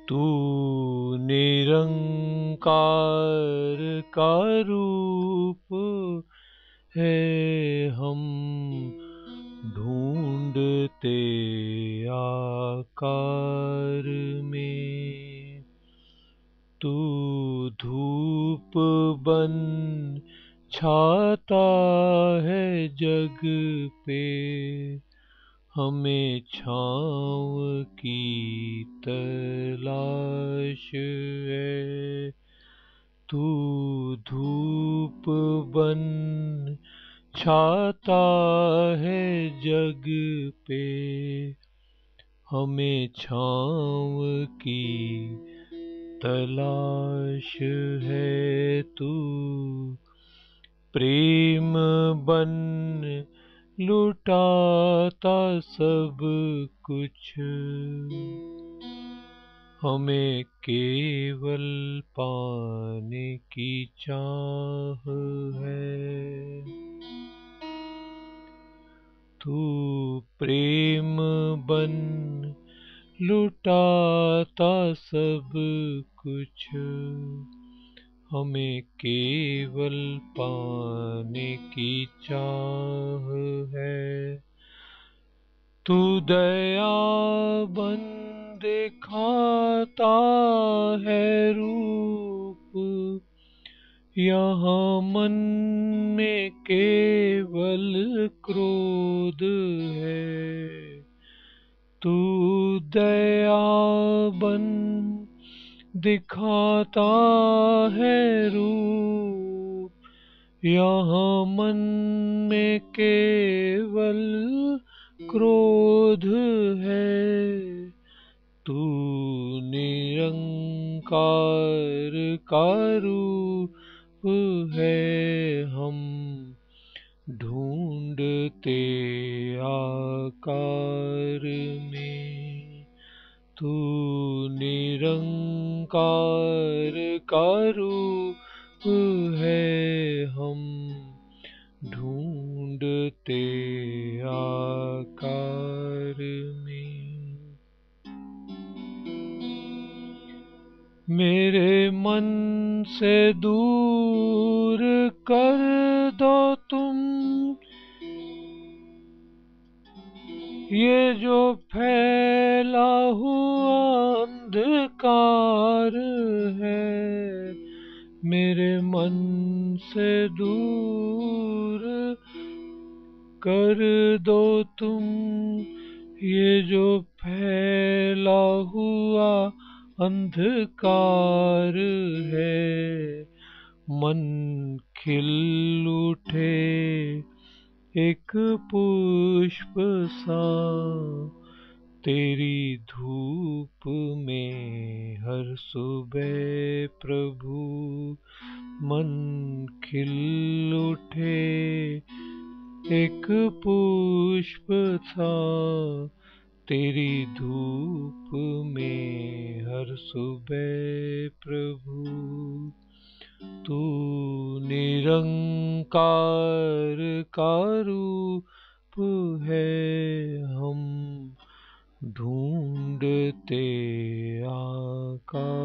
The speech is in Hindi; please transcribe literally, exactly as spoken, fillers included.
तू निरंकार का रूप है, हम ढूंढते आकार में। तू धूप बन छाता है जग पे, हमें छाँव की तलाश है। तू धूप बन छाता है जग पे, हमें छाँव की तलाश है। तू प्रेम बन लुटाता सब कुछ, हमें केवल पाने की चाह है। तू प्रेम बन लुटाता सब कुछ, हमें केवल पाने की चाह है। तू दया बन दिखाता है रूप, यहाँ मन में केवल क्रोध है। तू दया बन दिखाता है रूप, यहाँ मन में केवल क्रोध है। तू निरंकार का रूप है, हम ढूंढते आकार में। तू निरंकार का रूप है, हम ढूंढते आकार में। मेरे मन से दूर कर दो तुम ये जो फैला हुआ अंधकार है। मेरे मन से दूर कर दो तुम ये जो फैला हुआ अंधकार है। मन खिल उठे एक पुष्प सा, तेरी धूप में हर सुबह प्रभु। मन खिल उठे एक पुष्प सा, तेरी धूप में हर सुबह प्रभु। तू निरंकार का रूप है, हम ढूंढते आकार